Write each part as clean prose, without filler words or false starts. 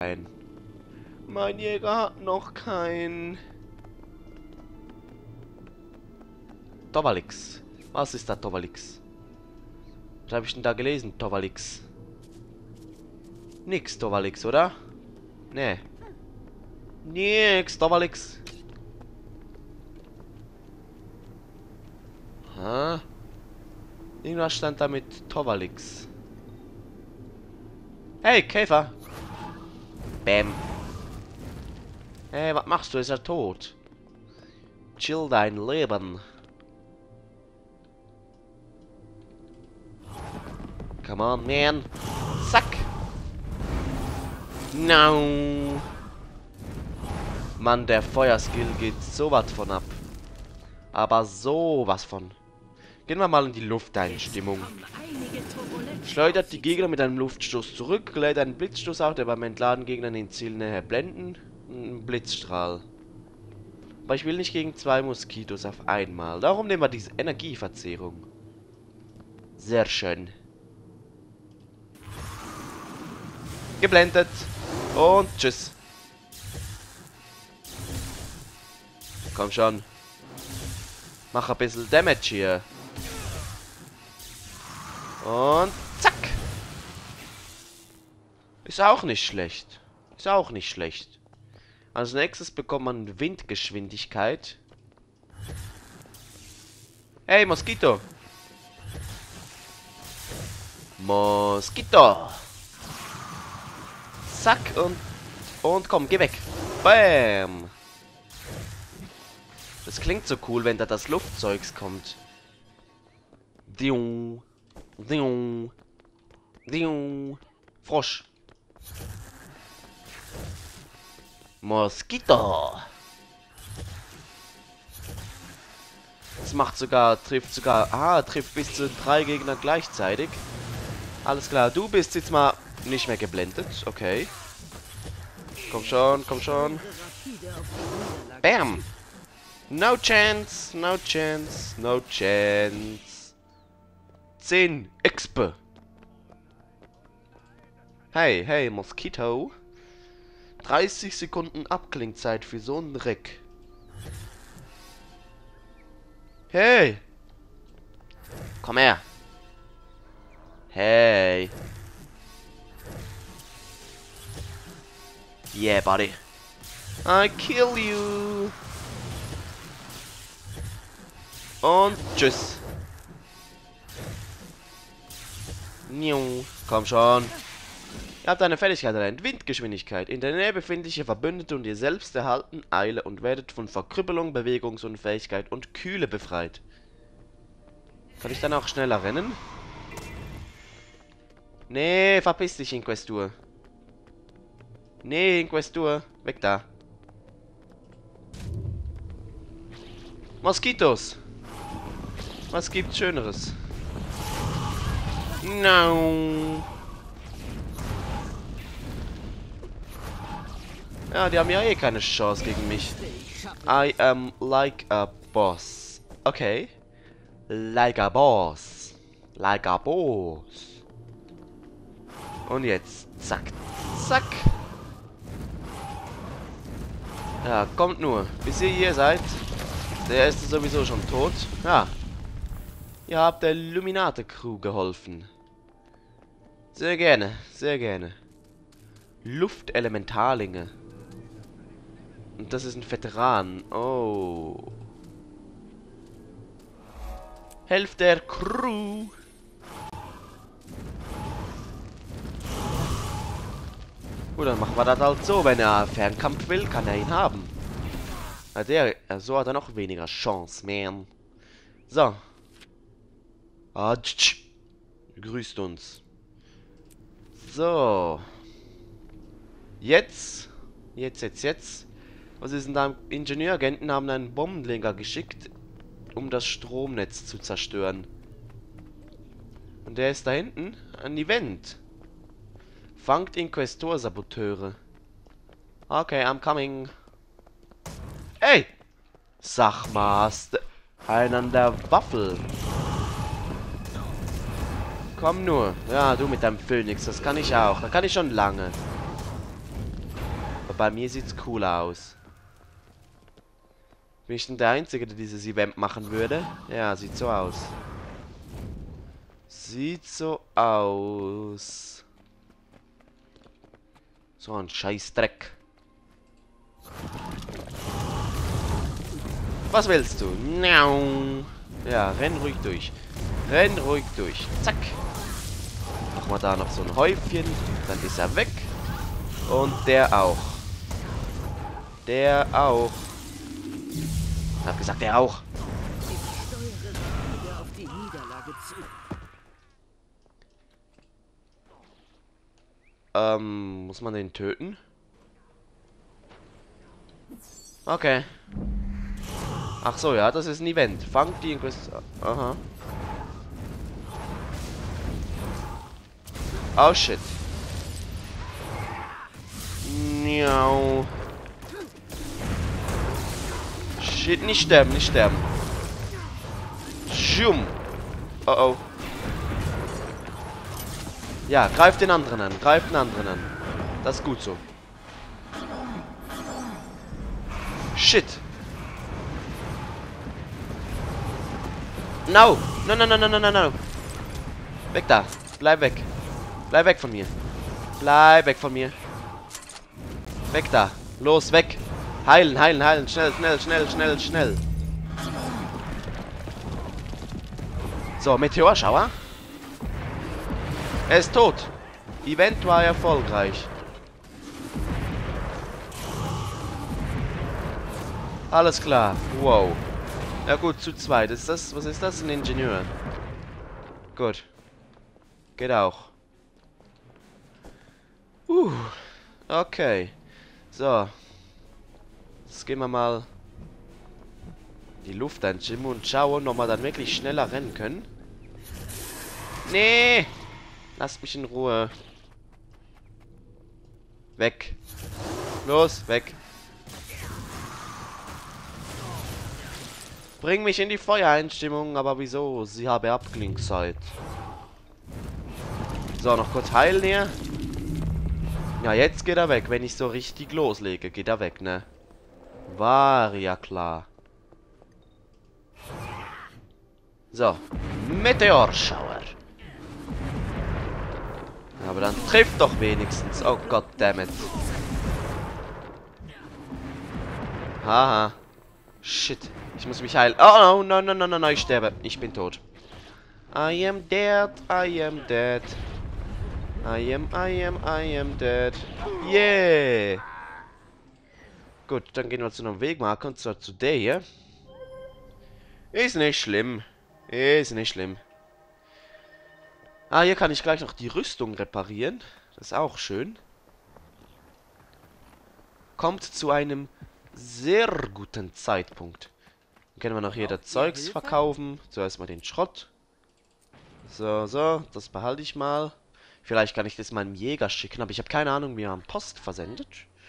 keinen. Mein Jäger hat noch keinen. Tovalix. Was ist da Tovalix? Was habe ich denn da gelesen? Tovalix. Nix Tovalix, oder? Nee. Nix Tovalix. Ha? Irgendwas stand da mit Tovalix. Hey, Käfer! Bäm. Hey, was machst du? Ist er tot? Chill dein Leben. Come on, man. Zack. No. Mann, der Feuerskill geht so was von ab. Aber sowas von. Gehen wir mal in die Lufteinstimmung. Schleudert die Gegner mit einem Luftstoß zurück, lädt einen Blitzstoß auf, der beim Entladen Gegnern in Zielnähe blenden. Ein Blitzstrahl. Aber ich will nicht gegen 2 Moskitos auf einmal. Darum nehmen wir diese Energieverzehrung. Sehr schön. Geblendet. Und tschüss. Komm schon. Mach ein bisschen Damage hier. Und zack. Ist auch nicht schlecht. Ist auch nicht schlecht. Als nächstes bekommt man Windgeschwindigkeit. Hey, Moskito. Moskito. Zack und komm, geh weg. Bam. Das klingt so cool, wenn da das Luftzeugs kommt. Diung. Diung. Diung. Frosch. Moskito. Das macht sogar, trifft bis zu 3 Gegner gleichzeitig. Alles klar, du bist jetzt mal nicht mehr geblendet, okay. Komm schon, komm schon. Bam. No chance, no chance, no chance. 10 Expe. Hey, hey, Moskito. 30 Sekunden Abklingzeit für so einen Dreck. Hey. Komm her. Hey. Yeah, buddy. I kill you. Und tschüss. Komm schon. Ihr habt eine Fertigkeit erlernt. Windgeschwindigkeit. In der Nähe befindliche Verbündete und ihr selbst erhalten Eile und werdet von Verkrüppelung, Bewegungsunfähigkeit und Kühle befreit. Kann ich dann auch schneller rennen? Nee, verpiss dich, Inquestur. Nee, Inquestur. Weg da. Moskitos. Was gibt's Schöneres? No. Ja, die haben ja eh keine Chance gegen mich. I am like a boss. Okay. Like a boss. Like a boss. Und jetzt. Zack. Zack. Ja, kommt nur. Bis ihr hier seid. Der ist sowieso schon tot. Ja. Ihr habt der Illuminate-Crew geholfen. Sehr gerne. Sehr gerne. Luftelementarlinge. Und das ist ein Veteran. Oh. Helft der Crew. Gut, dann machen wir das halt so. Wenn er Fernkampf will, kann er ihn haben. So hat er noch weniger Chance, man. So. Grüßt uns. So. Jetzt. Was ist denn da? Ingenieuragenten haben einen Bombenleger geschickt, um das Stromnetz zu zerstören. Und der ist da hinten. Ein Event. Fangt Inquestor-Saboteure. Okay, I'm coming. Ey! Sag mal, einen an der Waffel. Komm nur. Ja, du mit deinem Phönix, das kann ich auch. Das kann ich schon lange. Aber bei mir sieht's cool aus. Bin ich denn der Einzige, der dieses Event machen würde? Ja, sieht so aus. Sieht so aus. So ein Scheißdreck. Was willst du? Ja, renn ruhig durch. Renn ruhig durch. Zack. Machen wir da noch so ein Häufchen. Dann ist er weg. Und der auch. Der auch. Ich hab gesagt, der auch. Ich steuere wieder auf die Niederlage zu. Muss man den töten? Okay. Ach so, ja, das ist ein Event. Fangt die Inquisition. Aha. Oh shit. Miau. Shit, nicht sterben, nicht sterben. Schum. Oh oh. Ja, greift den anderen an. Greift den anderen an. Das ist gut so. Shit. No. No, no, no, no, no, no, no. Weg da. Bleib weg. Bleib weg von mir. Bleib weg von mir. Weg da. Los, weg. Heilen, heilen, heilen. Schnell, schnell, schnell, schnell, schnell. So, Meteorschauer. Er ist tot. Event war erfolgreich. Alles klar. Wow. Ja gut, zu zweit. Ist das, was ist das? Ein Ingenieur. Gut. Geht auch. Okay. So. Jetzt gehen wir mal die Luft einschimmen und schauen, ob wir dann wirklich schneller rennen können. Nee! Lasst mich in Ruhe. Weg. Los, weg. Bring mich in die Feuereinstimmung, aber wieso? Sie habe Abklingzeit. So, noch kurz heilen hier. Ja, jetzt geht er weg. Wenn ich so richtig loslege, geht er weg, ne? War ja klar. So. Meteorschauer. Aber dann trifft doch wenigstens. Oh Gott, dammit. Haha. Shit. Ich muss mich heilen. Oh, no, no, no, no, no, ich sterbe. Ich bin tot. I am dead, I am dead. I am dead. Yeah. Gut, dann gehen wir zu einem Wegmarker, und zwar zu der hier. Ist nicht schlimm. Ist nicht schlimm. Ah, hier kann ich gleich noch die Rüstung reparieren. Das ist auch schön. Kommt zu einem sehr guten Zeitpunkt. Dann können wir noch hier das Zeugs verkaufen. Zuerst mal den Schrott. So, so, das behalte ich mal. Vielleicht kann ich das meinem Jäger schicken, aber ich habe keine Ahnung, wie man Post versendet.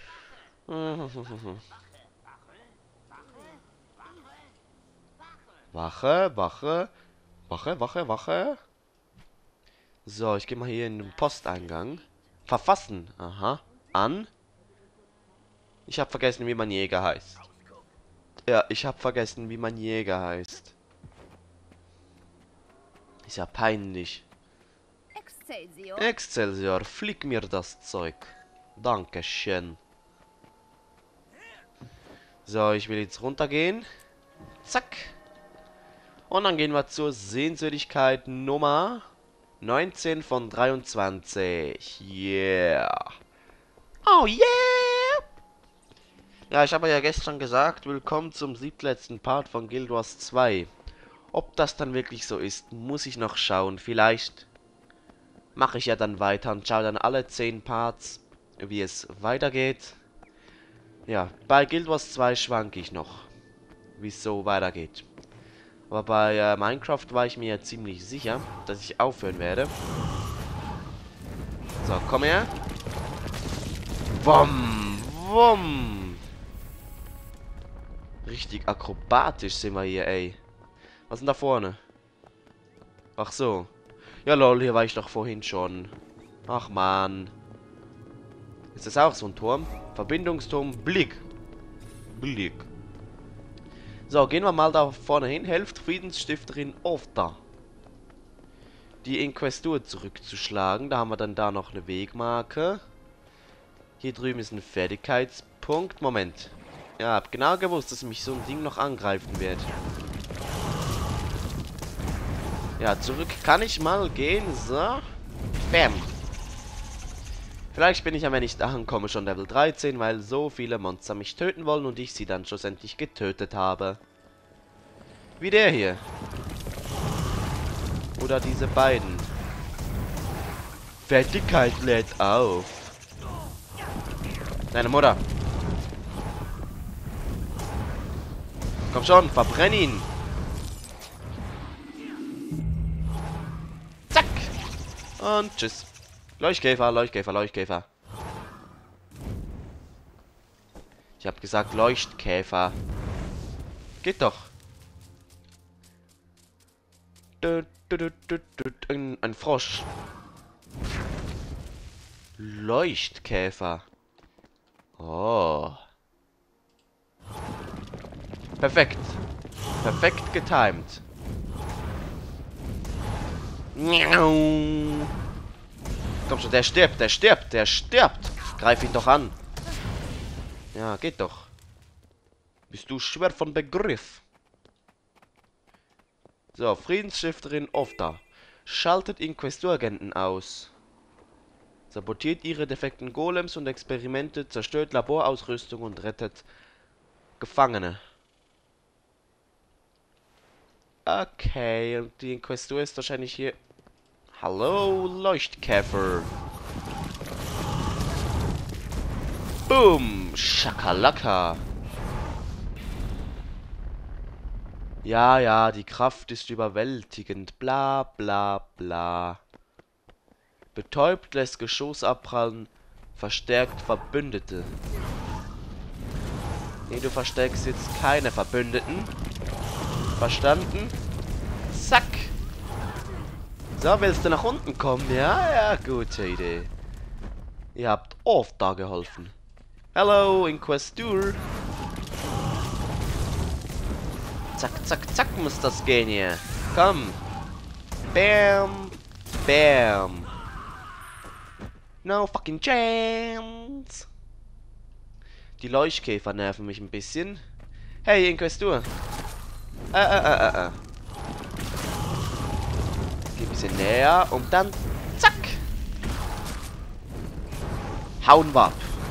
Wache, Wache. Wache, Wache, Wache. So, ich gehe mal hier in den Posteingang. Verfassen. Aha. An. Ich habe vergessen, wie mein Jäger heißt. Ja, ich habe vergessen, wie mein Jäger heißt. Ist ja peinlich. Excelsior. Excelsior, flieg mir das Zeug. Dankeschön. So, ich will jetzt runtergehen. Zack. Und dann gehen wir zur Sehenswürdigkeit Nummer 19 von 23. Yeah. Oh yeah. Ja, ich habe ja gestern gesagt, willkommen zum siebtletzten Part von Guild Wars 2. Ob das dann wirklich so ist, muss ich noch schauen. Vielleicht mache ich ja dann weiter und schaue dann alle 10 Parts, wie es weitergeht. Ja, bei Guild Wars 2 schwanke ich noch, wie es so weitergeht. Aber bei Minecraft war ich mir ja ziemlich sicher, dass ich aufhören werde. So, komm her. Wumm, wumm. Richtig akrobatisch sind wir hier, ey. Was ist denn da vorne? Ach so. Ja, lol, hier war ich doch vorhin schon. Ach, man. Ist das auch so ein Turm? Verbindungsturm Blick. Blick. So, gehen wir mal da vorne hin. Helft Friedensstifterin Ofta, die Inquestur zurückzuschlagen. Da haben wir dann da noch eine Wegmarke. Hier drüben ist ein Fertigkeitspunkt. Moment. Ja, hab genau gewusst, dass mich so ein Ding noch angreifen wird. Ja, zurück kann ich mal gehen. So. Bam. Vielleicht bin ich, wenn ich da ankomme, schon Level 13, weil so viele Monster mich töten wollen und ich sie dann schlussendlich getötet habe. Wie der hier. Oder diese beiden. Fertigkeit lädt auf. Deine Mutter. Komm schon, verbrenn ihn. Zack. Und tschüss. Leuchtkäfer, Leuchtkäfer, Leuchtkäfer. Ich habe gesagt Leuchtkäfer. Geht doch. Ein Frosch. Leuchtkäfer. Oh. Perfekt. Perfekt getimed. Komm schon, der stirbt, der stirbt, der stirbt. Greif ihn doch an. Ja, geht doch. Bist du schwer von Begriff? So, Friedensstifterin Ofta. Schaltet Inquesturagenten aus. Sabotiert ihre defekten Golems und Experimente, zerstört Laborausrüstung und rettet Gefangene. Okay, und die Inquestur ist wahrscheinlich hier... Hallo, Leuchtkäfer. Boom, Schakalaka. Ja, ja, die Kraft ist überwältigend. Bla, bla, bla. Betäubt, lässt Geschoss abprallen, verstärkt Verbündete. Nee, du verstärkst jetzt keine Verbündeten. Verstanden? Zack. So, willst du nach unten kommen? Ja, ja, gute Idee. Ihr habt oft da geholfen. Hello, Inquestur. Zack, zack, zack muss das gehen hier. Komm. Bam. Bam. No fucking chance. Die Leuchtkäfer nerven mich ein bisschen. Hey, Inquestur. Geh ein bisschen näher und dann zack. Hauen wir ab.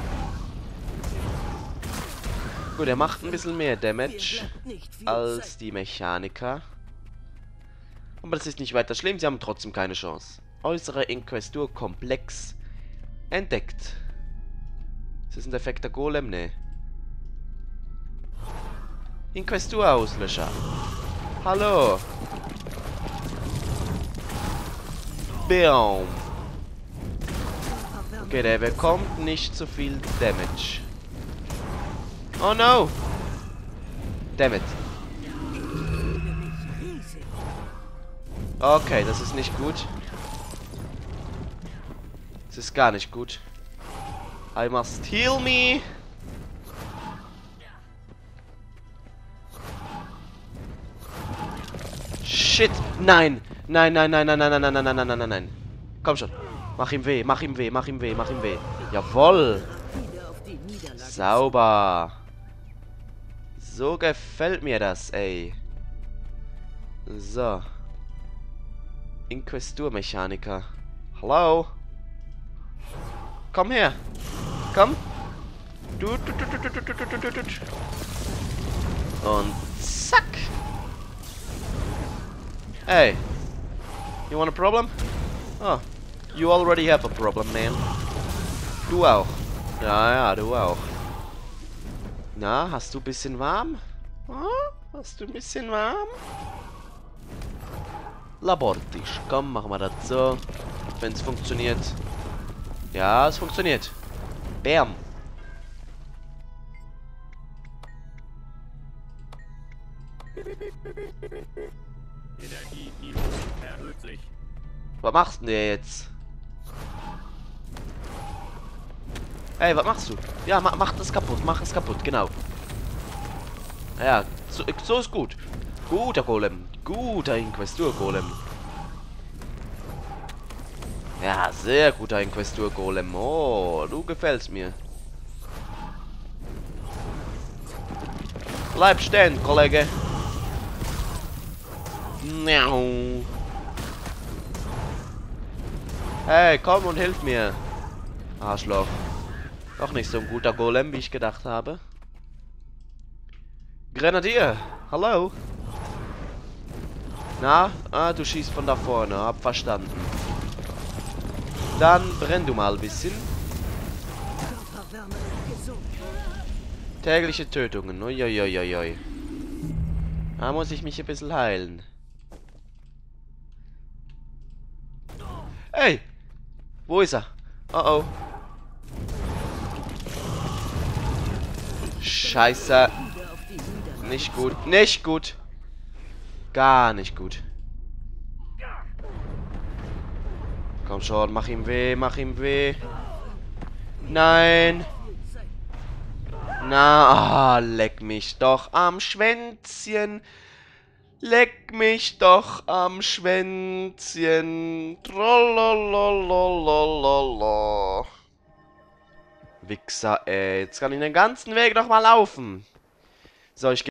Gut, er macht ein bisschen mehr Damage als die Mechaniker. Aber das ist nicht weiter schlimm, sie haben trotzdem keine Chance. Äußere Inquestur-Komplex entdeckt. Ist das ein defekter Golem? Nee. Inquestur-Auslöscher. Hallo. Boom. Okay, der bekommt nicht so viel Damage. Oh no! Damn it. Okay, das ist nicht gut. Das ist gar nicht gut. I must heal me. Shit! Nein! Nein, nein, nein, nein, nein, nein, nein, nein, nein, nein, nein, nein. Komm schon. Mach ihm weh, mach ihm weh, mach ihm weh, mach ihm weh. Jawoll! Sauber! So gefällt mir das, ey. So. Inquestur-Mechaniker. Hallo? Komm her. Komm. Und zack. Hey. You want a problem? Oh. You already have a problem, man. Du auch. Ja, ja, du auch. Na, hast du ein bisschen warm? Hm? Hast du ein bisschen warm? Labortisch. Komm, machen wir das so. Wenn es funktioniert. Ja, es funktioniert. Bam. Energieniveau erhöht sich. Was machst du denn jetzt? Ey, was machst du? Ja, mach das kaputt. Mach es kaputt, genau. Ja, so ist gut. Guter Golem. Guter Inquisitor-Golem. Ja, sehr guter Inquisitor-Golem. Oh, du gefällst mir. Bleib stehen, Kollege. Miau. Hey, komm und hilf mir. Arschloch. Doch nicht so ein guter Golem, wie ich gedacht habe. Grenadier, hallo. Na? Ah, du schießt von da vorne. Hab verstanden. Dann brenn du mal ein bisschen. Körperwärme gesund. Tägliche Tötungen. Uiuiuiui. Da muss ich mich ein bisschen heilen. Ey! Wo ist er? Oh oh. Scheiße. Wieder auf die Niederlage. Nicht gut. Nicht gut. Gar nicht gut. Komm schon, mach ihm weh, mach ihm weh. Nein. Na, leck mich doch am Schwänzchen. Leck mich doch am Schwänzchen. Trollolololololo. Wichser, ey. Jetzt kann ich den ganzen Weg noch mal laufen. So, ich